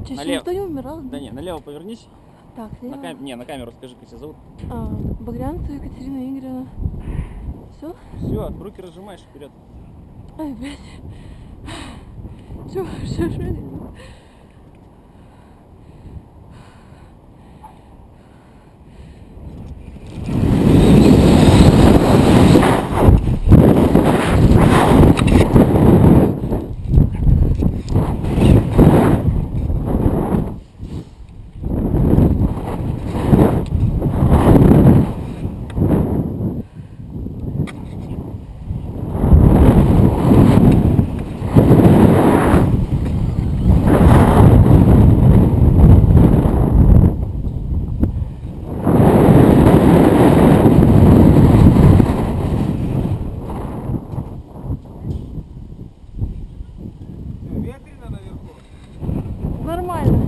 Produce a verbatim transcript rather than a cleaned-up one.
Тебе Налево. никто не умирал? Да не, налево повернись. Так, На лево. кам... Не, на камеру скажи, как тебя зовут. А, Багрянцева Екатерина Игоревна. Все? Все, руки разжимаешь вперед. Ай, блядь. Чё, что, что? Нормально.